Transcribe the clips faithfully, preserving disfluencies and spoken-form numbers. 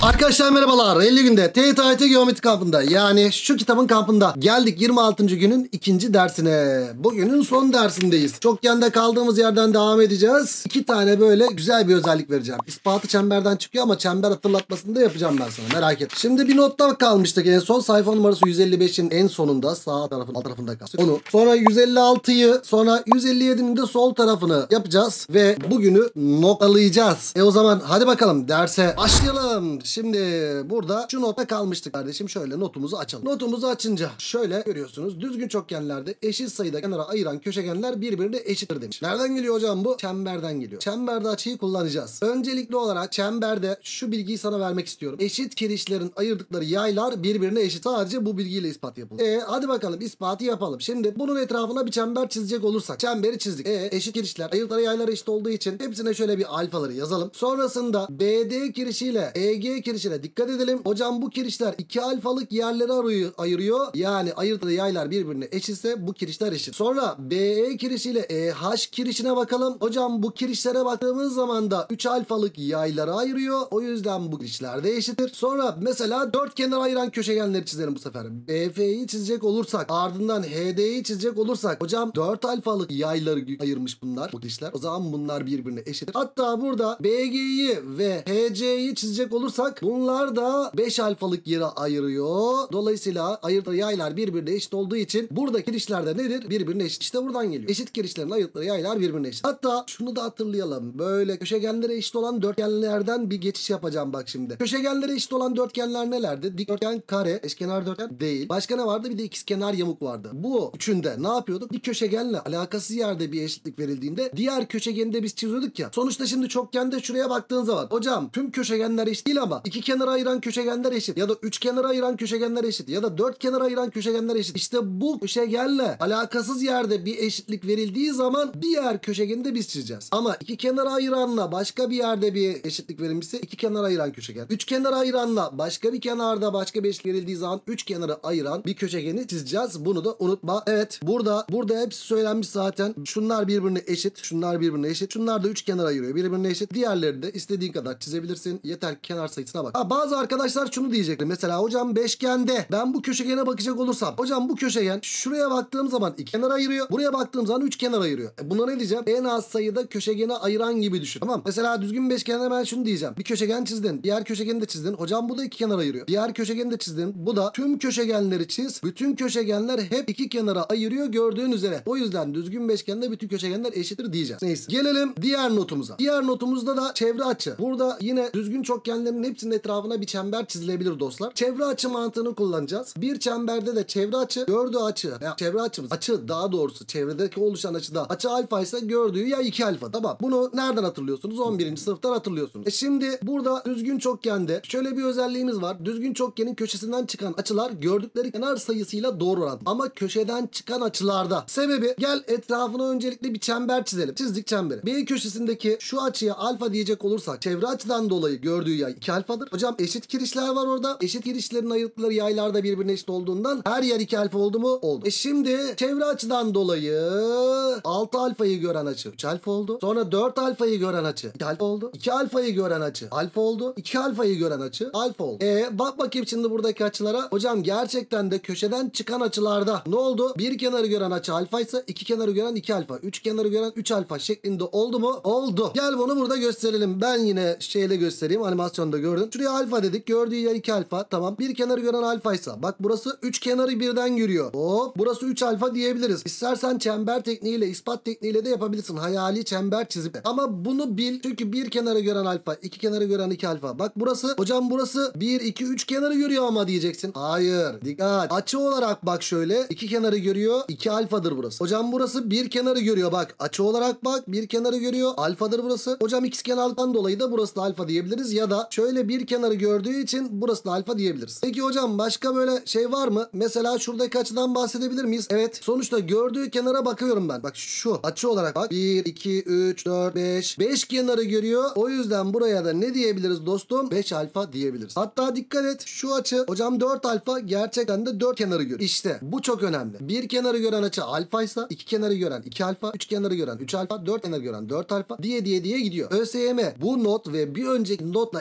Arkadaşlar merhabalar. elli günde T Y T A Y T Geometri kampında, yani şu kitabın kampında geldik yirmi altıncı günün ikinci dersine. Bugünün son dersindeyiz. Çokgende kaldığımız yerden devam edeceğiz. İki tane böyle güzel bir özellik vereceğim. İspatı çemberden çıkıyor ama çember hatırlatmasını da yapacağım ben sana, merak etme. Şimdi bir notta kalmıştık en son. Sayfa numarası yüz elli beşin en sonunda sağ tarafın alt tarafında kalmıştık. Onu. Sonra yüz elli altıyı, sonra yüz elli yedinin de sol tarafını yapacağız ve bugünü noktalayacağız. E o zaman hadi bakalım derse başlayalım. Şimdi burada şu notta kalmıştık kardeşim. Şöyle notumuzu açalım. Notumuzu açınca şöyle görüyorsunuz. Düzgün çokgenlerde eşit sayıda kenara ayıran köşegenler birbirine eşittir demiş. Nereden geliyor hocam bu? Çemberden geliyor. Çemberde açıyı kullanacağız. Öncelikli olarak çemberde şu bilgiyi sana vermek istiyorum. Eşit kirişlerin ayırdıkları yaylar birbirine eşit. Sadece bu bilgiyle ispat yapılır. E hadi bakalım ispatı yapalım. Şimdi bunun etrafına bir çember çizecek olursak. Çemberi çizdik. E eşit kirişler ayırdıkları yaylar eşit olduğu için hepsine şöyle bir alfaları yazalım. Sonrasında B D kirişiyle E G kirişine dikkat edelim. Hocam bu kirişler iki alfalık yerleri arıyor, ayırıyor. Yani ayırdığı yaylar birbirine eşitse bu kirişler eşit. Sonra B E kirişiyle E H kirişine bakalım. Hocam bu kirişlere baktığımız zaman da üç alfalık yayları ayırıyor. O yüzden bu kirişler de eşittir. Sonra mesela dört kenar ayıran köşegenleri çizelim bu sefer. B F'yi çizecek olursak, ardından H D'yi çizecek olursak, hocam dört alfalık yayları ayırmış bunlar, bu kirişler. O zaman bunlar birbirine eşittir. Hatta burada B G'yi ve H C'yi çizecek olursak bunlar da beş alfalık yere ayırıyor. Dolayısıyla ayırdığı yaylar birbirine eşit olduğu için buradaki kirişler de nedir? Birbirine eşit. İşte buradan geliyor. Eşit kirişlerin ayırdığı yaylar birbirine eşit. Hatta şunu da hatırlayalım. Böyle köşegenlere eşit olan dörtgenlerden bir geçiş yapacağım bak şimdi. Köşegenlere eşit olan dörtgenler nelerdi? Dikdörtgen, kare, eşkenar dörtgen değil. Başka ne vardı? Bir de ikizkenar yamuk vardı. Bu üçünde ne yapıyorduk? Bir köşegenle alakasız yerde bir eşitlik verildiğinde diğer köşegeni de biz çiziyorduk ya. Sonuçta şimdi çokgende şuraya baktığın zaman hocam tüm köşegenler eşit değil ama iki kenara ayıran köşegenler eşit ya da üç kenara ayıran köşegenler eşit ya da dört kenara ayıran köşegenler eşit. İşte bu köşegenle alakasız yerde bir eşitlik verildiği zaman diğer köşegeni de biz çizeceğiz. Ama iki kenara ayıranla başka bir yerde bir eşitlik verilmişse iki kenara ayıran köşegen. Üç kenara ayıranla başka bir kenarda başka bir eşitlik verildiği zaman üç kenara ayıran bir köşegeni çizeceğiz. Bunu da unutma. Evet, burada burada hepsi söylenmiş zaten. Şunlar birbirine eşit. Şunlar birbirine eşit. Şunlar da üç kenara ayırıyor. Birbirine eşit. Diğerleri de istediğin kadar çizebilirsin. Yeter ki kenar sayısına bak. Ha, bazı arkadaşlar şunu diyecekler. Mesela hocam beşgende ben bu köşegene bakacak olursam, hocam bu köşegen şuraya baktığım zaman iki kenar ayırıyor. Buraya baktığım zaman üç kenar ayırıyor. E buna ne diyeceğim? En az sayıda köşegeni ayıran gibi düşün. Tamam. Mesela düzgün beşgende ben şunu diyeceğim. Bir köşegen çizdin. Diğer köşegeni de çizdin. Hocam bu da iki kenar ayırıyor. Diğer köşegeni de çizdin. Bu da tüm köşegenleri çiz. Bütün köşegenler hep iki kenara ayırıyor gördüğün üzere. O yüzden düzgün beşgende bütün köşegenler eşittir diyeceğiz. Neyse. Gelelim diğer notumuza. Diğer notumuzda da çevre açı. Burada yine düzgün çokgenlerin hepsinin etrafına bir çember çizilebilir dostlar. Çevre açı mantığını kullanacağız. Bir çemberde de çevre açı gördüğü açı. Ya çevre açımız. Açı daha doğrusu çevredeki oluşan açıda. Açı alfa ise gördüğü ya iki alfa. Tamam. Bunu nereden hatırlıyorsunuz? on birinci sınıftan hatırlıyorsunuz. E şimdi burada düzgün çokgende şöyle bir özelliğimiz var. Düzgün çokgenin köşesinden çıkan açılar gördükleri kenar sayısıyla doğru orantılı. Ama köşeden çıkan açılarda. Sebebi, gel etrafına öncelikle bir çember çizelim. Çizdik çemberi. B köşesindeki şu açıya alfa diyecek olursak çevre açıdan dolayı gördüğü yay iki alfadır. Hocam eşit kirişler var orada. Eşit kirişlerin ayırdıkları yaylar da birbirine eşit olduğundan her yer iki alfa oldu mu? Oldu. E şimdi çevre açıdan dolayı altı alfayı gören açı üç alfa oldu. Sonra dört alfayı gören açı iki alfa oldu. iki alfayı gören açı alfa oldu. iki alfayı gören açı alfa oldu. E bak bakayım şimdi buradaki açılara. Hocam gerçekten de köşeden çıkan açılarda ne oldu? Bir kenarı gören açı alfa ise iki kenarı gören iki alfa. Üç kenarı gören üç alfa şeklinde oldu mu? Oldu. Gel bunu burada gösterelim. Ben yine şeyle göstereyim. Animasyonda gördün. Şuraya alfa dedik. Gördüğü yer iki alfa. Tamam. Bir kenarı gören alfa ise bak burası üç kenarı birden görüyor. Hop. Burası üç alfa diyebiliriz. İstersen çember tekniğiyle, ispat tekniğiyle de yapabilirsin. Hayali çember çizip. Ama bunu bil. Çünkü bir kenarı gören alfa, iki kenarı gören iki alfa. Bak burası. Hocam burası bir, iki, üç kenarı görüyor ama diyeceksin. Hayır. Dikkat. Açı olarak bak şöyle. iki kenarı görüyor. iki alfadır burası. Hocam burası bir kenarı görüyor. Bak açı olarak bak. Bir kenarı görüyor. Alfadır burası. Hocam ikizkenardan dolayı da burası da alfa diyebiliriz. Ya da şöyle bir kenarı gördüğü için burası da alfa diyebiliriz. Peki hocam başka böyle şey var mı? Mesela şuradaki açıdan bahsedebilir miyiz? Evet. Sonuçta gördüğü kenara bakıyorum ben. Bak şu açı olarak bak. bir, iki, üç, dört, beş. beş kenarı görüyor. O yüzden buraya da ne diyebiliriz dostum? beş alfa diyebiliriz. Hatta dikkat et. Şu açı hocam dört alfa gerçekten de dört kenarı görüyor. İşte bu çok önemli. Bir kenarı gören açı alfa ise iki kenarı gören iki alfa, üç kenarı gören üç alfa, dört kenarı gören dört alfa diye diye diye gidiyor. ÖSYM bu not ve bir önceki notla ilgili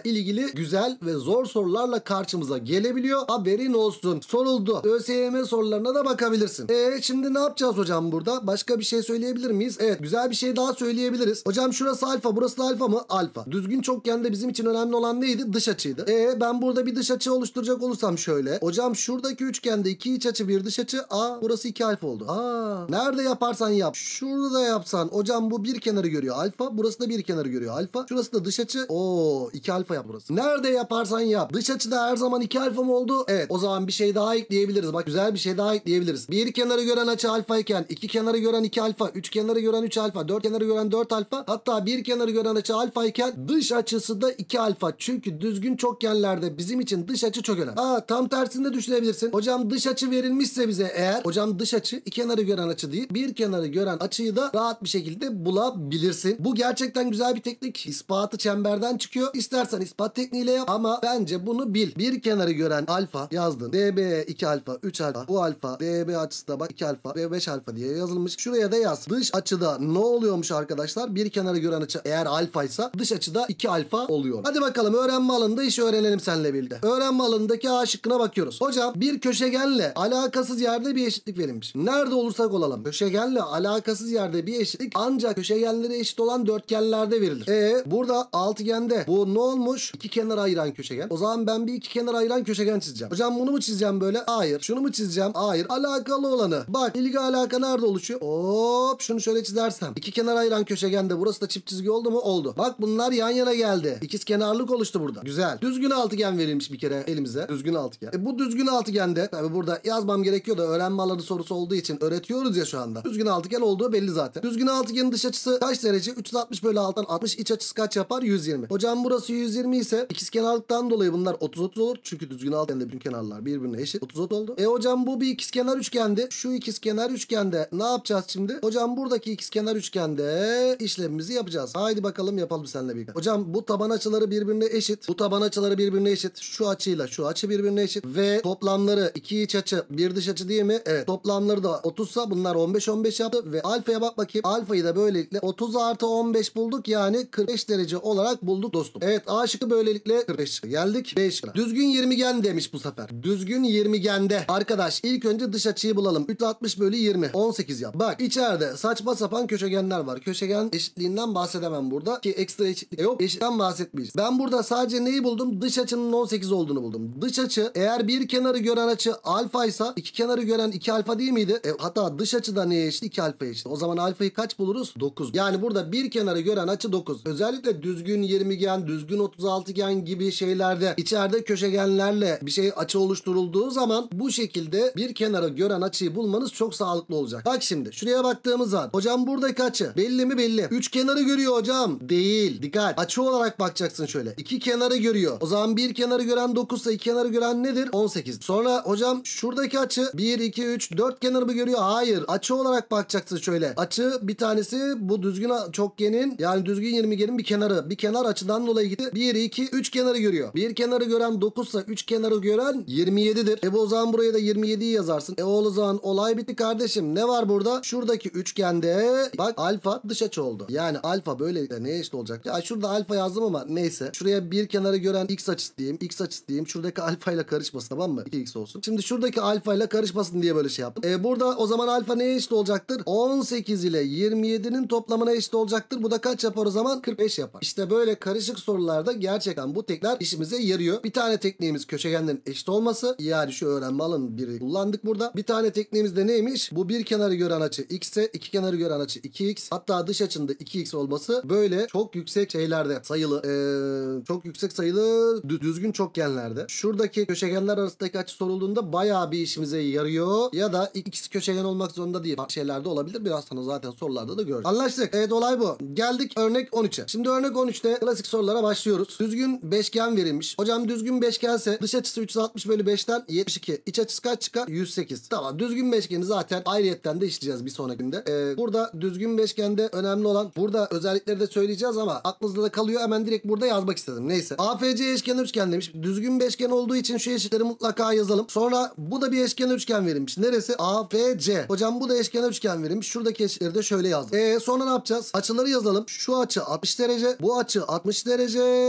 güzel ve zor sorularla karşımıza gelebiliyor. Haberin olsun. Soruldu. ÖSYM sorularına da bakabilirsin. E şimdi ne yapacağız hocam burada? Başka bir şey söyleyebilir miyiz? Evet, güzel bir şey daha söyleyebiliriz. Hocam şurası alfa, burası da alfa mı? Alfa. Düzgün çokgende bizim için önemli olan neydi? Dış açıydı. E ben burada bir dış açı oluşturacak olursam şöyle. Hocam şuradaki üçgende iki iç açı bir dış açı. Aa burası iki alfa oldu. Aa nerede yaparsan yap. Şurada da yapsan. Hocam bu bir kenarı görüyor alfa. Burası da bir kenarı görüyor alfa. Şurası da dış açı. Oo iki alfa yap burası. Nerede yaparsan yap. Dış açıda her zaman iki alfa mı oldu? Evet. O zaman bir şey daha ekleyebiliriz. Bak güzel bir şey daha ekleyebiliriz. Bir kenarı gören açı alfa iken iki kenarı gören iki alfa, üç kenarı gören üç alfa, dört kenarı gören dört alfa, hatta bir kenarı gören açı alfa iken dış açısı da iki alfa. Çünkü düzgün çokgenlerde bizim için dış açı çok önemli. Aa tam tersini de düşünebilirsin. Hocam dış açı verilmişse bize eğer, hocam dış açı iki kenarı gören açı değil, bir kenarı gören açıyı da rahat bir şekilde bulabilirsin. Bu gerçekten güzel bir teknik. İspatı çemberden çıkıyor. İstersen ispat tekniğiyle yap ama bence bunu bil. Bir kenarı gören alfa yazdın. D B iki alfa, üç alfa, bu alfa, D B açısı da bak iki alfa ve beş alfa diye yazılmış. Şuraya da yaz. Dış açıda ne oluyormuş arkadaşlar? Bir kenarı gören açı eğer alfaysa dış açıda iki alfa oluyor. Hadi bakalım öğrenme alanında işi öğrenelim seninle birlikte. Öğrenme alanındaki A şıkkına bakıyoruz. Hocam bir köşegenle alakasız yerde bir eşitlik verilmiş. Nerede olursak olalım. Köşegenle alakasız yerde bir eşitlik ancak köşegenleri eşit olan dörtgenlerde verilir. E burada altıgende bu ne olmuş? İki kenara ayıran köşegen. O zaman ben bir iki kenara ayıran köşegen çizeceğim. Hocam bunu mu çizeceğim böyle? Hayır. Şunu mu çizeceğim? Hayır. Alakalı olanı. Bak ilgi alaka nerede oluşuyor? Hop şunu şöyle çizersem. İki kenara ayıran köşegende burası da çift çizgi oldu mu? Oldu. Bak bunlar yan yana geldi. İkiz kenarlık oluştu burada. Güzel. Düzgün altıgen verilmiş bir kere elimize. Düzgün altıgen. E bu düzgün altıgende tabi burada yazmam gerekiyor da öğrenme alanı sorusu olduğu için öğretiyoruz ya şu anda. Düzgün altıgen olduğu belli zaten. Düzgün altıgenin dış açısı kaç derece? üç yüz altmış bölü alttan altmış, iç açısı kaç yapar? yüz yirmi. Hocam burası yüz yirmi ise ikizkenarlıktan dolayı bunlar otuz otuz olur. Çünkü düzgün altıgende bütün kenarlar birbirine eşit. otuz otuz oldu. E hocam bu bir ikizkenar üçgendi. Şu ikizkenar üçgende ne yapacağız şimdi? Hocam buradaki ikizkenar üçgende işlemimizi yapacağız. Haydi bakalım yapalım seninle birlikte. Hocam bu taban açıları birbirine eşit. Bu taban açıları birbirine eşit. Şu açıyla şu açı birbirine eşit. Ve toplamları iki iç açı bir dış açı değil mi? Evet. Toplamları da otuzsa bunlar on beş on beş yaptı. Ve alfaya bak bakayım. Alfayı da böylelikle otuz artı on beş bulduk. Yani kırk beş derece olarak bulduk dostum. Evet A şıkkı böylelikle kırk beş şıkkı. Geldik B şıkkına. Düzgün yirmigen demiş bu sefer. Düzgün yirmigende. Arkadaş ilk önce dış açıyı bulalım. üç yüz altmış bölü yirmi. on sekiz yap. Bak içeride saçma sapan köşegenler var. Köşegen eşitliğinden bahsedemem burada. Ki ekstra eşitlik yok. Eşitten bahsetmeyeceğiz. Ben burada sadece neyi buldum? Dış açının on sekiz olduğunu buldum. Dış açı eğer bir kenarı gören açı alfaysa iki kenarı gören iki alfa değil miydi? E, hatta dış açıda neye eşit? iki alfa eşit. O zaman alfayı kaç buluruz? dokuz. Yani burada bir kenarı gören açı dokuz. Özellikle düzgün yirmigen, düzgün otuz altıgen gibi şeylerde içeride köşegenlerle bir şey açı oluşturulduğu zaman bu şekilde bir kenarı gören açıyı bulmanız çok sağlıklı olacak. Bak şimdi şuraya baktığımız zaman hocam buradaki açı belli mi? Belli. üç kenarı görüyor hocam. Değil. Dikkat. Açı olarak bakacaksın şöyle. iki kenarı görüyor. O zaman bir kenarı gören dokuz ise iki kenarı gören nedir? on sekiz. Sonra hocam şuradaki açı bir, iki, üç, dört kenarı mı görüyor? Hayır. Açı olarak bakacaksın şöyle. Açı bir tanesi bu düzgün çokgenin yani düzgün yirmigenin bir kenarı. Bir kenar açıdan dolayı gitti. bir, iki, üç kenarı görüyor. Bir kenarı gören dokuz ise üç kenarı gören yirmi yedidir. E bu o zaman buraya da yirmi yediyi yazarsın. E o zaman olay bitti kardeşim. Ne var burada? Şuradaki üçgende bak alfa dış açı oldu. Yani alfa böylelikle neye eşit olacak? Ya şurada alfa yazdım ama neyse. Şuraya bir kenarı gören x açısı diyeyim. X açısı diyeyim. Şuradaki alfa ile karışmasın tamam mı? iki x olsun. Şimdi şuradaki alfa ile karışmasın diye böyle şey yaptım. E burada o zaman alfa neye eşit olacaktır? on sekiz ile yirmi yedinin toplamına eşit olacaktır. Bu da kaç yapar o zaman? kırk beş yapar. İşte böyle karışık sorularda gerçekten bu teknikler işimize yarıyor. Bir tane tekniğimiz köşegenlerin eşit olması. Yani şu öğrenme alanı biri kullandık burada. Bir tane tekniğimiz de neymiş? Bu bir kenarı gören açı x ise iki kenarı gören açı iki x. Hatta dış açında iki x olması böyle çok yüksek şeylerde sayılı ee, çok yüksek sayılı düzgün çokgenlerde. Şuradaki köşegenler arasındaki açı sorulduğunda bayağı bir işimize yarıyor. Ya da x köşegen olmak zorunda değil. Farklı şeylerde olabilir. Biraz sonra zaten sorularda da göreceğiz. Anlaştık. Evet olay bu. Geldik örnek on üçe. Şimdi örnek on üçte klasik sorulara başlıyoruz. Düzgün beşgen verilmiş. Hocam düzgün beşgense dış açısı üç yüz altmış bölü beşten yetmiş iki. İç açısı kaç çıkar? yüz sekiz. Tamam. Düzgün beşgeni zaten ayrıyetten de işleyeceğiz bir sonrakinde. Ee, burada düzgün beşgende önemli olan burada özellikleri de söyleyeceğiz ama aklınızda da kalıyor. Hemen direkt burada yazmak istedim. Neyse. A F C eşkenar üçgen demiş. Düzgün beşgen olduğu için şu eşitleri mutlaka yazalım. Sonra bu da bir eşkenar üçgen verilmiş. Neresi? A F C. Hocam bu da eşkenar üçgen verilmiş. Şuradaki eşitleri de şöyle yazdım. Ee, sonra ne yapacağız? Açıları yazalım. Şu açı altmış derece. Bu açı altmış derece.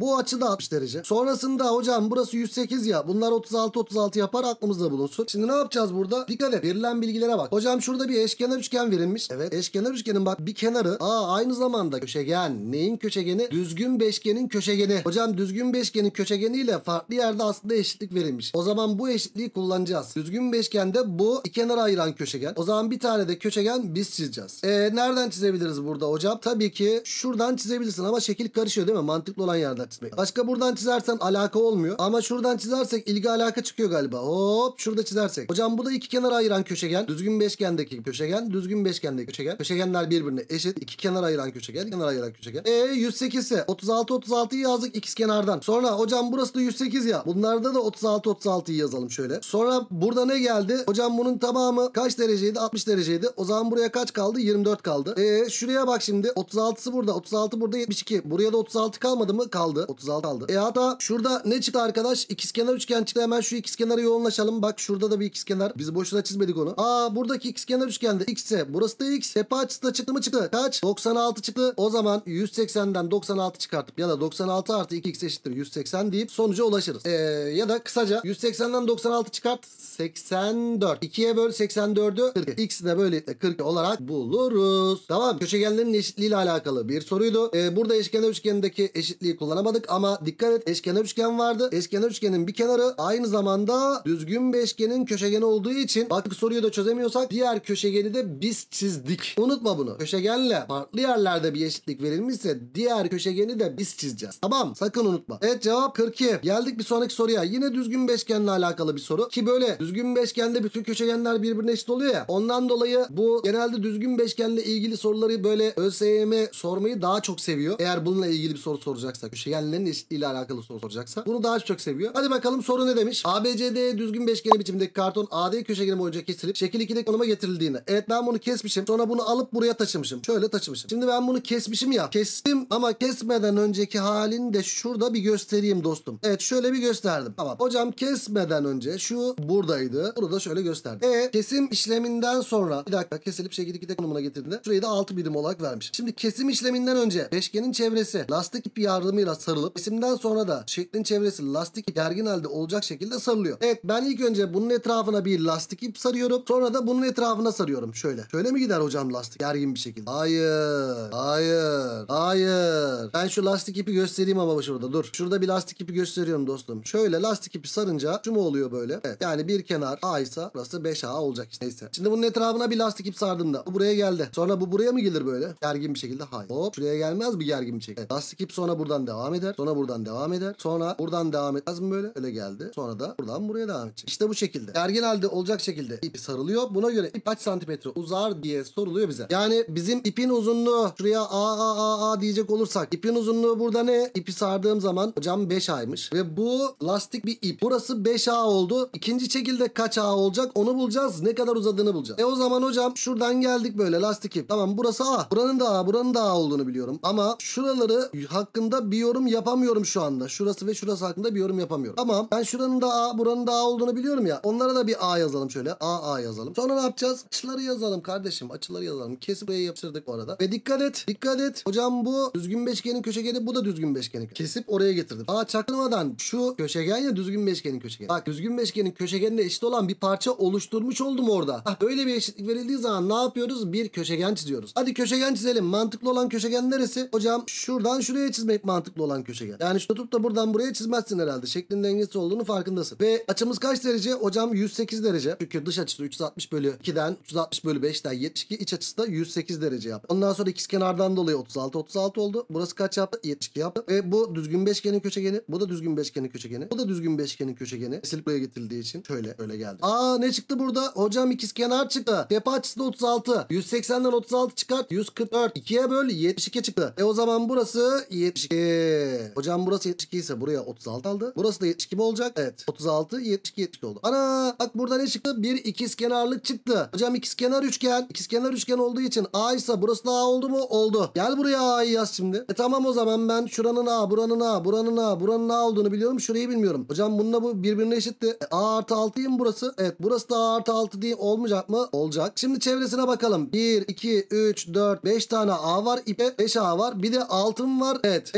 Bu açı da altmış derece. Sonrasında hocam burası yüz sekiz ya. Bunlar otuz altı otuz altı yapar, aklımızda bulunsun. Şimdi ne yapacağız burada? Dikkat et. Verilen bilgilere bak. Hocam şurada bir eşkenar üçgen verilmiş. Evet. Eşkenar üçgenin bak bir kenarı. Aa aynı zamanda köşegen. Neyin köşegeni? Düzgün beşgenin köşegeni. Hocam düzgün beşgenin köşegeniyle farklı yerde aslında eşitlik verilmiş. O zaman bu eşitliği kullanacağız. Düzgün beşgende bu iki kenara ayıran köşegen. O zaman bir tane de köşegen biz çizeceğiz. Ee, nereden çizebiliriz burada hocam? Tabii ki şuradan çizebilirsin ama şekil karışıyor değil mi? Mantıklı olan yerden çizmek. Başka buradan çizersen alaka olmuyor. Ama şuradan çizersek ilgi alaka çıkıyor galiba. Hop şurada çizersek. Hocam bu da iki kenara ayıran köşegen. Düzgün beşgendeki köşegen. Düzgün beşgendeki köşegen. Köşegenler birbirine eşit. İki kenar ayıran köşegen. İki kenar ayıran köşegen. E yüz sekiz ise otuz altı otuz altıyı yazdık ikizkenardan. Sonra hocam burası da yüz sekiz ya. Bunlarda da otuz altı otuz altıyı yazalım şöyle. Sonra burada ne geldi? Hocam bunun tamamı kaç dereceydi? altmış dereceydi. O zaman buraya kaç kaldı? yirmi dört kaldı. E şuraya bak şimdi. otuz altısı burada. otuz altı burada yetmiş iki. Buraya da otuz altı kalmadı mı? Kaldı. otuz altı kaldı. E hatta şurada ne çıktı arkadaş? İkizkenar üçgen çıktı. Hemen şu ikizkenara yoğunlaşalım. Bak şurada da bir ikizkenar. Biz boşuna çizmedik onu. Aa buradaki ikizkenar üçgende x'e. Burası da x. Tepe açısı da çıktı mı çıktı? Kaç? doksan altı çıktı. O zaman yüz seksenden doksan altı çıkartıp ya da doksan altı artı iki x eşittir yüz seksen deyip sonuca ulaşırız. Ee, ya da kısaca yüz seksenden doksan altı çıkart seksen dört. ikiye böl seksen dördü kırk. X'i de böylelikle kırk olarak buluruz. Tamam. Köşegenlerin eşitliğiyle alakalı bir soruydu. Ee, burada eşkenar üçgenindeki eşitliği kullanamadık ama dikkat et, eşkenar üçgen vardı. Eşkenar üçgenin bir kenarı aynı zamanda düzgün beşgenin köşegeni olduğu için bak soruyu da çözemiyorsak diğer köşegeni de biz çizdik. Unutma bunu. Köşegenle farklı yerlerde bir eşitlik verilmişse diğer köşegeni de biz çizeceğiz. Tamam. Sakın unutma. Evet cevap kırk iki. Geldik bir sonraki soruya. Yine düzgün beşgenle alakalı bir soru. Ki böyle düzgün beşgende bütün köşegenler birbirine eşit oluyor ya. Ondan dolayı bu genelde düzgün beşgenle ilgili soruları böyle ÖSYM sormayı daha çok seviyor. Eğer bununla ilgili bir soru soracaksa, köşegenlerin eşitliğiyle alakalı soru soracaksa bunu daha çok seviyor. Hadi bakalım soru ne demiş? A B C D düzgün beşgeni biçimindeki karton A D köşegeni boyunca kesilip şekil ikide konuma getirildiğinde. Evet ben bunu kesmişim. Sonra bunu alıp buraya taşımışım. Şöyle taşımışım. Şimdi ben bunu kesmişim ya. Kestim ama kesmeden önceki halini de şurada bir göstereyim dostum. Evet şöyle bir gösterdim. Tamam. Hocam kesmeden önce şu buradaydı. Bunu da şöyle gösterdim. E kesim işleminden sonra bir dakika kesilip şekil ikide konumuna getirdiğinde şurayı da altı birim olarak vermişim. Şimdi kesim işleminden önce beşgenin çevresi lastik ip yardımıyla sarılıp kesimden sonra da şeklin çevresi lastik ip gergin halde olacak şekilde sarılıyor. Evet ben ilk önce bunun etrafına bir lastik ip sarıyorum. Sonra da bunun etrafına sarıyorum. Şöyle. Şöyle mi gider hocam lastik? Gergin bir şekilde. Hayır. Hayır. Hayır. Ben şu lastik ipi göstereyim ama şurada. Dur. Şurada bir lastik ipi gösteriyorum dostum. Şöyle lastik ipi sarınca şu mu oluyor böyle? Evet. Yani bir kenar A ise burası beş A olacak işte. Neyse. Şimdi bunun etrafına bir lastik ip sardığımda bu buraya geldi. Sonra bu buraya mı gelir böyle? Gergin bir şekilde. Hayır. Hop. Şuraya gelmez mi gergin bir şekilde? Evet. Lastik ip sonra buradan devam eder. Sonra buradan devam eder. Sonra buradan devam etmez mi böyle? Öyle geldi. Sonra da buradan buraya devam edecek. İşte bu şekilde. Gergin halde olacak şekilde ipi sarılıyor. Buna göre ip kaç santimetre uzar diye soruluyor bize. Yani bizim ipin uzunluğu şuraya A A A A diyecek olursak ipin uzunluğu burada ne? İpi sardığım zaman hocam beş A'ymış. Ve bu lastik bir ip. Burası beş A oldu. İkinci şekilde kaç A olacak? Onu bulacağız. Ne kadar uzadığını bulacağız. E o zaman hocam şuradan geldik böyle lastik ip. Tamam burası A. Buranın da A. Buranın da A olduğunu biliyorum. Ama şuraları hakkında bir yorum yapamıyorum şu anda. Şurası ve şurası hakkında bir yorum yapamıyorum. Tamam. Ben şuranın da A, buranın da A olduğunu biliyorum ya. Onlara da bir A yazalım şöyle. A A yazalım. Sonra ne yapacağız? Açıları yazalım kardeşim. Açıları yazalım. Kesip buraya yapıştırdık bu arada. Ve dikkat et. Dikkat et. Hocam bu düzgün beşgenin köşegeni, bu da düzgün beşgenin. Kesip oraya getirdim. Aa çaktırmadan şu köşegen ya düzgün beşgenin köşegeni. Bak düzgün beşgenin köşegenine eşit olan bir parça oluşturmuş oldum orada. Hah, böyle bir eşitlik verildiği zaman ne yapıyoruz? Bir köşegen çiziyoruz. Hadi köşegen çizelim. Mantıklı olan köşegen neresi? Hocam şuradan şuraya çizmek mantıklı olan köşegen. Yani şu tutup da buradan buraya çizmezsin herhalde. Şeklin dengesi olduğunu farkındasın. Ve açımız kaç derece? Hocam yüz sekiz derece. Çünkü dış açısı üç yüz altmış bölü ikiden üç yüz altmış bölü beşten yetmiş iki, iç açısı da yüz sekiz derece yaptı. Ondan sonra ikizkenardan dolayı otuz altı otuz altı oldu. Burası kaç yaptı? yetmiş iki yaptı. Ve bu düzgün beşgenin köşegeni. Bu da düzgün beşgenin köşegeni. Bu da düzgün beşgenin köşegeni. Kesilip buraya getirildiği için şöyle öyle geldi. Aa ne çıktı burada? Hocam ikizkenar çıktı. Tepe açısı da otuz altı. yüz seksenden otuz altı çıkart. yüz kırk dört. ikiye böl yetmiş iki çıktı. E o zaman burası yetmiş iki. Hocam burası yetmiş iki ise buraya otuz altı aldı. Burası da yetmiş iki mi olacak? Evet. otuz altı yetmiş iki yetmiş iki oldu. Ana bak burada ne çıktı? Bir ikizkenarlık çıktı. Hocam ikizkenar üçgen. İkizkenar üçgen olduğu için A ise burası da A oldu mu? Oldu. Gel buraya A'yı yaz şimdi. E tamam o zaman ben şuranın A, buranın A, buranın A, buranın A olduğunu biliyorum. Şurayı bilmiyorum. Hocam bununla bu birbirine eşitti. E, A artı altıyım burası. Evet burası da A artı altı diye olmayacak mı? Olacak. Şimdi çevresine bakalım. bir, iki, üç, dört, beş tane A var. İpe beş A var. Bir de altın var. Evet. beş tane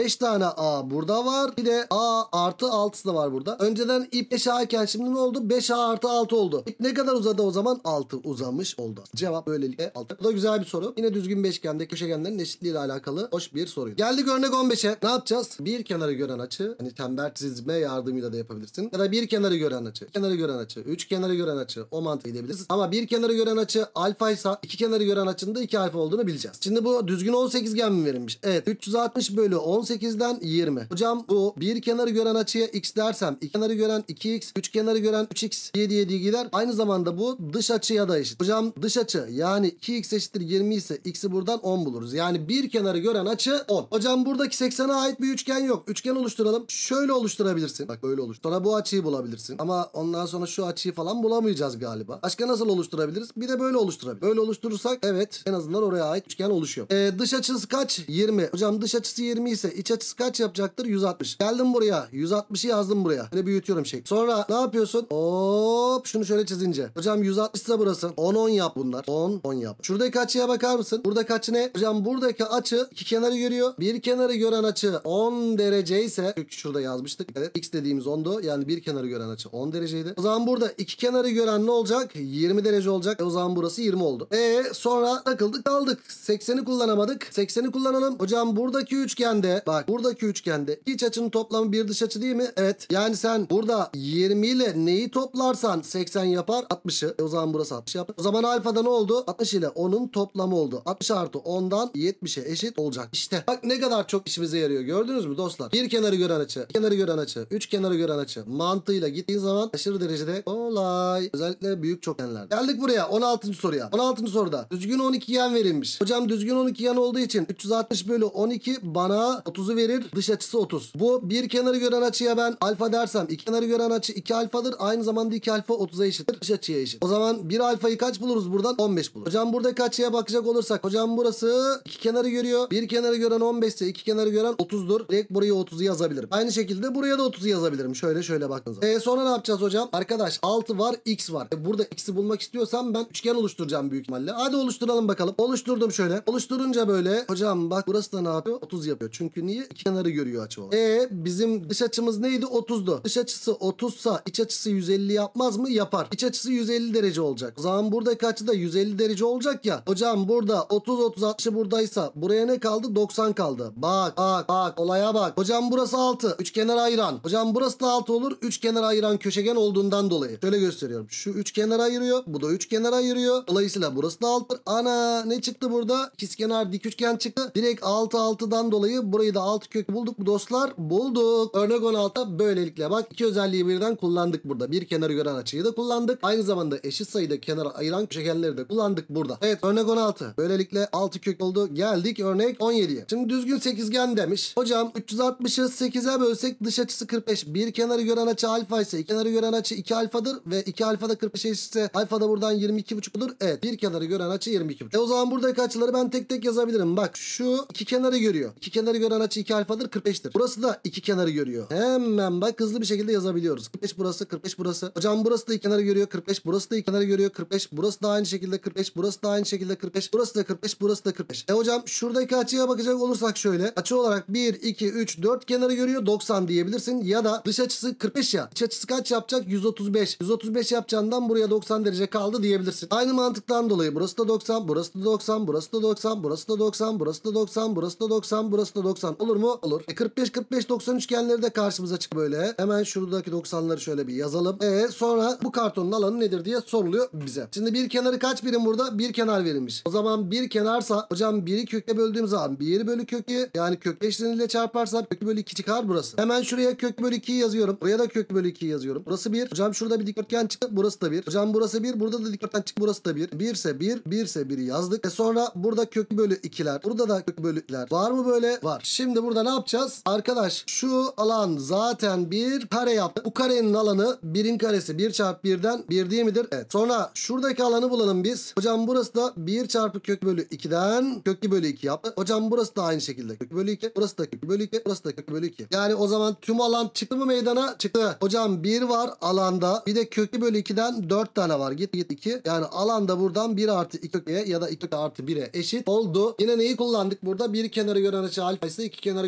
tane A burada var. Bir de A artı altısı da var burada. Önceden ip beş A iken şimdi ne oldu? beş A artı altı oldu. İp ne kadar uzadı o zaman? altı uzamış oldu. Cevap böylelikle altı. Bu da güzel bir soru. Yine düzgün beşgende köşegenlerin eşitliği ile alakalı hoş bir soru. Geldik örnek on beşe. Ne yapacağız? Bir kenarı gören açı. Hani çember çizme yardımıyla da yapabilirsin. Ya da bir kenarı gören açı. İki kenarı gören açı. Üç kenarı gören açı. O mantığı gidebiliriz. Ama bir kenarı gören açı alfa ise iki kenarı gören açının da iki alfa olduğunu bileceğiz. Şimdi bu düzgün on sekizgen mi verilmiş? Evet. üç yüz altmış bölü on sekizden yirmi. Hocam bu bir kenarı gören açıya x dersem iki kenarı gören iki x, üç kenarı gören üç x diye diye diye gider. Aynı zamanda bu dış açıya da eşit. Hocam dış açı yani iki x eşittir yirmi ise x'i buradan on buluruz. Yani bir kenarı gören açı on. Hocam buradaki seksene ait bir üçgen yok. Üçgen oluşturalım. Şöyle oluşturabilirsin. Bak böyle oluştur. Sonra bu açıyı bulabilirsin. Ama ondan sonra şu açıyı falan bulamayacağız galiba. Başka nasıl oluşturabiliriz? Bir de böyle oluşturabiliriz. Böyle oluşturursak evet en azından oraya ait üçgen oluşuyor. Ee, dış açısı kaç? yirmi. Hocam dış açısı yirmi ise iç açısı kaç yapacaktır? yüz altmış. Geldim buraya. yüz altmışı yazdım buraya. Böyle büyütüyorum şey. Sonra ne yapıyorsun? Hop şunu şöyle çizince. Hocam yüz altmış ise burası. on on yap bunlar. on on yap. Şuradaki açıya bakar mısın? Buradaki açı ne? Hocam buradaki açı iki kenarı görüyor. Bir kenarı gören açı on derece ise şurada yazmıştık. Evet. X dediğimiz ondu. Yani bir kenarı gören açı on dereceydi. O zaman burada iki kenarı gören ne olacak? yirmi derece olacak. E o zaman burası yirmi oldu. E sonra takıldık kaldık. sekseni kullanamadık. sekseni kullanalım. Hocam buradaki üçgende bak buradaki üçgende iç açının toplamı bir dış açı değil mi? Evet. Yani sen burada yirmi ile neyi toplarsan seksen yapar? altmışı. E o zaman burası altmış yapar. O zaman alfada ne oldu? altmış ile onun toplamı oldu. altmış artı ondan yetmişe eşit olacak. İşte bak ne kadar çok işimize yarıyor. Gördünüz mü dostlar? Bir kenarı gören açı, iki kenarı gören açı, üç kenarı gören açı mantığıyla gittiğin zaman aşırı derecede kolay. Özellikle büyük çokgenler. Geldik buraya on altıncı soruya. on altıncı soruda düzgün on ikigen verilmiş. Hocam düzgün on ikigen olduğu için üç yüz altmış bölü on iki bana otuzu verir. Dış açısı otuz. Bu bir kenarı gören açıya ben alfa dersem iki kenarı gören açı iki alfadır. Aynı zamanda iki alfa otuza eşittir. Dış açıya eşit. O zaman bir alfayı kaç buluruz buradan? on beş buluruz. Hocam buradaki açıya bakacak olursak hocam burası iki kenarı görüyor. Bir kenarı gören on beş ise iki kenarı gören otuzdur. Direkt buraya otuzu yazabilirim. Aynı şekilde buraya da otuzu yazabilirim. Şöyle şöyle baktığınız zaman. E sonra ne yapacağız hocam? Arkadaş altı var x var. E burada x'i bulmak istiyorsam ben üçgen oluşturacağım büyük ihtimalle. Hadi oluşturalım bakalım. Oluşturdum şöyle. Oluşturunca böyle hocam bak burası da ne yapıyor? otuz yapıyor. Çünkü niye? İki kenarı görüyor açı olarak. E bizim dış açımız neydi? otuzdu. Dış açısı otuzsa iç açısı yüz elli yapmaz mı? Yapar. İç açısı yüz elli derece olacak. O zaman buradaki açı da yüz elli derece olacak ya. Hocam burada otuz otuz altmışı buradaysa buraya ne kaldı? doksan kaldı. Bak bak bak olaya bak. Hocam burası altı. Üçkenar ayıran. Hocam burası da altı olur. Üçkenar ayıran köşegen olduğundan dolayı. Şöyle gösteriyorum. Şu üçkenar ayırıyor. Bu da üçkenar ayırıyor. Dolayısıyla burası da altı. Ana ne çıktı burada? İkizkenar dik üçgen çıktı. Direkt altı altıdan dolayı burayı da altı kök bulduk mu dostlar? Bulduk. Örnek on altıda böylelikle bak iki özelliği birden kullandık burada. Bir kenarı gören açıyı da kullandık. Aynı zamanda eşit sayıda kenara ayıran köşegenleri de kullandık burada. Evet örnek on altı. Böylelikle altı kök oldu. Geldik örnek on yediye. Şimdi düzgün sekizgen demiş. Hocam üç yüz altmışı sekize bölsek dış açısı kırk beş. Bir kenarı gören açı alfa ise iki kenarı gören açı iki alfadır ve iki alfa da kırk beş eşitse alfa da buradan yirmi iki buçuk olur. Evet bir kenarı gören açı yirmi iki buçuk. E o zaman buradaki açıları ben tek tek yazabilirim. Bak şu iki kenarı görüyor. İki kenarı gören açı iki alfadır kırk beştir. Burası da iki kenarı görüyor. Hemen bak hızlı bir şekilde yazabiliyoruz. kırk beş burası kırk beş burası. Hocam burası da iki kenarı görüyor kırk beş. Burası da iki kenarı görüyor kırk beş. Burası da aynı şekilde kırk beş. Burası da aynı şekilde kırk beş. Burası da kırk beş. Burası da kırk beş. E hocam şuradaki açıya bakacak olursak şöyle. Açı olarak bir, iki, üç, dört kenarı görüyor. doksan diyebilirsin. Ya da dış açısı kırk beş ya. İç açısı kaç yapacak? yüz otuz beş. yüz otuz beş yapacağından buraya doksan derece kaldı diyebilirsin. Aynı mantıktan dolayı burası da doksan, burası da doksan, burası da doksan, burası da doksan, burası da doksan, burası da doksan, burası da doksan. Olur mu? Olur. E kırk beş, kırk beş, doksan üçgenleri de karşımıza çık böyle. Hemen şuradaki doksanları şöyle bir yazalım. E sonra bu kartonun alanı nedir diye soruluyor bize. Şimdi bir kenarı kaç birim burada? Bir kenar verilmiş. O zaman bir kenarsa hocam biri kökle böldüğüm zaman bir bölü kökü yani kök beşleriyle çarparsam kök bölü iki çıkar burası. Hemen şuraya kök bölü ikiyi yazıyorum. Buraya da kök bölü ikiyi yazıyorum. Burası bir. Hocam şurada bir dikdörtgen çıktı. Burası da bir. Hocam burası bir. Burada da dikdörtgen çıktı. Burası da bir. bir ise bir. bir ise biri yazdık. E sonra burada kök bölü ikiler. Burada da kök bölü ikiler. Var mı böyle? Var. Şimdi burada ne yapacağız? Arkadaş şu alan zaten bir kare yaptı. Bu karenin alanı birin karesi. bir çarpı birden bir değil midir? Evet. Sonra şuradaki alanı bulalım biz. Hocam burası da bir çarpı kök bölü ikiden köklü bölü iki yaptı. Hocam burası da aynı şekilde kök bölü iki. Burası da kök bölü iki. Burası da kök bölü iki. Yani o zaman tüm alan çıktı mı meydana? Çıktı. Hocam bir var alanda. Bir de köklü bölü ikiden dört tane var. Git git iki. Yani alanda buradan bir artı iki ya da iki artı bire eşit oldu. Yine neyi kullandık burada? Bir kenarı gören açı alfa ise iki kenarı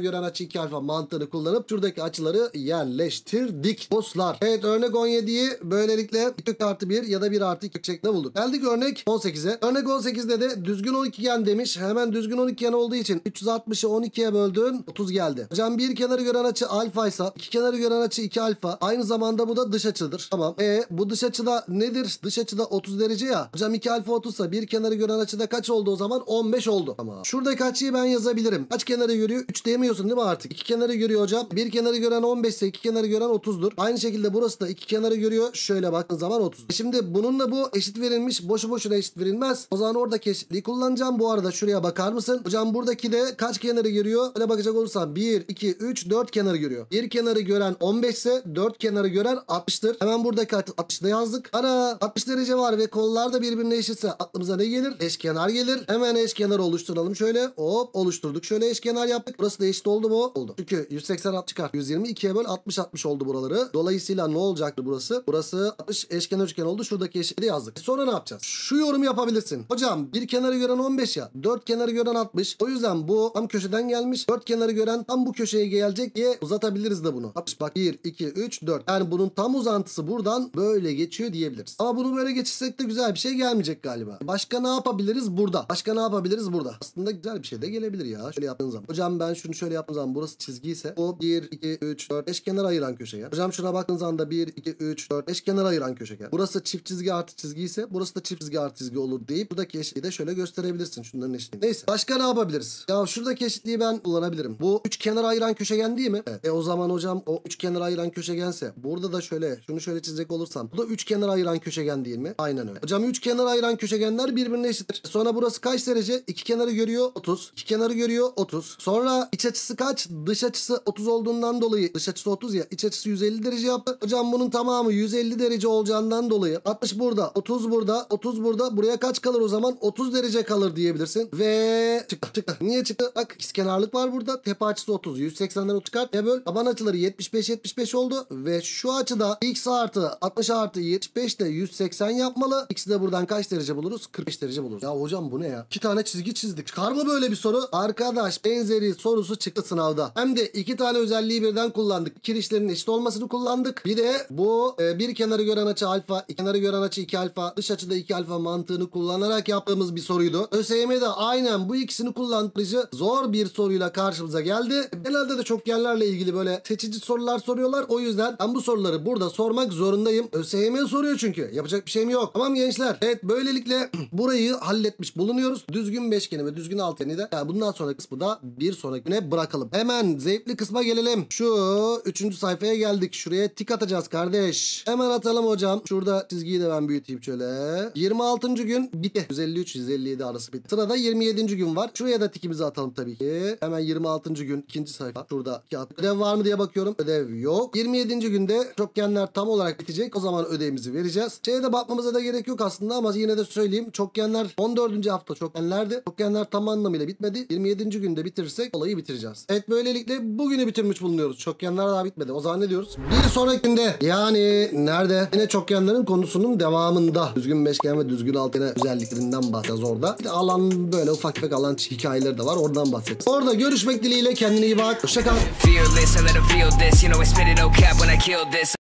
gören açı iki alfa mantığını kullanıp şuradaki açıları yerleştirdik. Dostlar. Evet, örnek on yediyi böylelikle kök artı bir ya da bir artı iki şeklinde bulduk. Geldik örnek on sekize. Örnek on sekizde de düzgün on ikigen demiş. Hemen düzgün on ikigen olduğu için üç yüz altmışı on ikiye böldün. otuz geldi. Hocam bir kenarı gören açı alfa ise iki kenarı gören açı iki alfa. Aynı zamanda bu da dış açıdır. Tamam. E bu dış açıda nedir? Dış açıda otuz derece ya. Hocam iki alfa otuz ise bir kenarı gören açıda kaç oldu o zaman? on beş oldu. Tamam. Şuradaki açıyı ben yazabilirim. Kaç kenarı görüyor? üç diyemiyorsun değil mi artık? iki kenarı görüyor hocam. Bir kenarı gören on beş ise iki kenarı gören otuzdur. Aynı şekilde burası da iki kenarı görüyor. Şöyle baktığın zaman otuz. Şimdi bununla bu eşit verilmiş. Boşu boşuna eşit verilmez. O zaman oradaki eşitliği kullanacağım. Bu arada şuraya bakar mısın? Hocam buradaki de kaç kenarı görüyor? Öyle bakacak olursam bir, iki, üç, dört kenarı görüyor. Bir kenarı gören on beş ise dört kenarı gören altmıştır. Hemen buradaki altmışı da yazdık. Ana altmış derece var ve kollar da birbirine eşitse aklımıza ne gelir? Eşkenar gelir. Hemen eşkenar oluşturalım şöyle. Hop oluşturduk. Şöyle eşkenar yaptık. Burası da eşit oldu mu? Oldu. Çünkü yüz seksen alt çıkar. yüz yirmi ikiye böl altmış altmış oldu buraları. Dolayısıyla ne olacaktı burası? Burası altmış eşkenar üçgen oldu. Şuradaki eşitliği yazdık. Sonra ne yapacağız? Şu yorum yapabilirsin. Hocam bir kenarı gören on beş ya. dört kenarı gören altmış. O yüzden bu tam köşeden gelmiş. dört kenarı gören tam bu köşeye gelecek diye uzatabiliriz de bunu. altmış bak bir, iki, üç, dört. Yani bunun tam uzantısı buradan böyle geçiyor diyebiliriz. Ama bunu böyle geçirsek de güzel bir şey gelmeyecek galiba. Başka ne yapabiliriz burada? Başka ne yapabiliriz burada? Aslında güzel bir şey de gelebilir ya. Şöyle yaptığın zaman. Hocam ben şunu şöyle yaptığım zaman burası çizgi ise o bir, iki, üç, dört eşkenar ayıran köşegen. Hocam şuna baktığın zaman da bir, iki, üç, dört eşkenar ayıran köşegen. Burası çift çizgi artı çizgi ise burası da çift çizgi artı çizgi olur deyip buradaki eşitliği de şöyle gösterebilirsin. Şunların eşitliği. Neyse. Başka ne yapabiliriz? Ya şuradaki eşitliği ben kullanabilirim. Bu üç kenar ayıran köşegen değil mi? Evet. E o zaman hocam o üç kenar ayıran köşegense burada da şöyle şunu şöyle çizecek olursam bu da üç kenar ayıran köşegen değil mi? Aynen öyle. Hocam üç kenar ayıran köşegenler birbirine eşittir. Sonra burası kaç derece? iki kenarı görüyor otuz. iki kenarı görüyor otuz. Sonra iç açısı kaç? Dış açısı otuz olduğundan dolayı dış açısı otuz ya. İç açısı yüz elli derece yaptı. Hocam bunun tamamı yüz elli derece olacağından dolayı altmış burada, otuz burada, otuz burada. Buraya kaç kalır o zaman? otuz derece kalır diyebilirsin. Ve çıktı çıktı. Niye çıktı? Bak ikizkenarlık var burada. Tepe açısı otuz. yüz seksenden otuz çıkart. Ne böl? Taban açıları yetmiş beş yetmiş beş oldu. Ve şu açıda x artı altmış artı yetmiş beş de yüz seksen yapmalı. X'i de buradan kaç derece buluruz? kırk beş derece buluruz. Ya hocam bu ne ya? İki tane çizgi çizdik. Çıkar mı böyle bir soru? Arkadaş benzeri sorusu çıktı sınavda. Hem de iki tane özelliği birden kullandık. Kirişlerin eşit olmasını kullandık. Bir de bu e, bir kenarı gören açı alfa, iki kenarı gören açı iki alfa, dış açıda iki alfa mantığını kullanarak yaptığımız bir soruydu. ÖSYM'de aynen bu ikisini kullandırıcı zor bir soruyla karşımıza geldi. Genelde de çokgenlerle ilgili böyle seçici sorular soruyorlar. O yüzden ben bu soruları burada sormak zorundayım. ÖSYM soruyor çünkü. Yapacak bir şeyim yok. Tamam gençler. Evet böylelikle burayı halletmiş bulunuyoruz. Düzgün beşgeni ve düzgün altıgeni de yani bundan sonraki kısmı da bir sonrakine bırakalım. Hemen zevkli kısma gelelim. Şu üçüncü sayfaya geldik. Şuraya tik atacağız kardeş. Hemen atalım hocam. Şurada çizgiyi de ben büyüteyim şöyle. yirmi altıncı gün bitti. yüz elli üç yüz elli yedi arası bitti. Sırada yirmi yedinci gün var. Şuraya da tikimizi atalım tabii ki. Hemen yirmi altıncı gün ikinci sayfa. Şurada kağıt. Ödev var mı diye bakıyorum. Ödev yok. yirmi yedinci günde çokgenler tam olarak bitecek. O zaman ödevimizi vereceğiz. Şeye de bakmamıza da gerek yok aslında ama yine de söyleyeyim. Çokgenler on dördüncü hafta çokgenlerdi. Çokgenler tam anlamıyla bitmedi. yirmi yedinci günde bitirirsek olayı bitireceğiz. Evet böylelikle bugünü bitirmiş bulunuyoruz. Çokgenler daha bitmedi. O zaman ne diyoruz? Bir sonraki günde yani nerede? Yine çokgenlerin konusunun devamında. Düzgün beşgen ve düzgün altıgen özelliklerinden bahsedeceğiz orada. Bir de alan böyle ufak tefek alan hikayeleri de var. Oradan bahsedeceğiz. Orada görüşmek dileğiyle kendine iyi bak. Hoşça kal.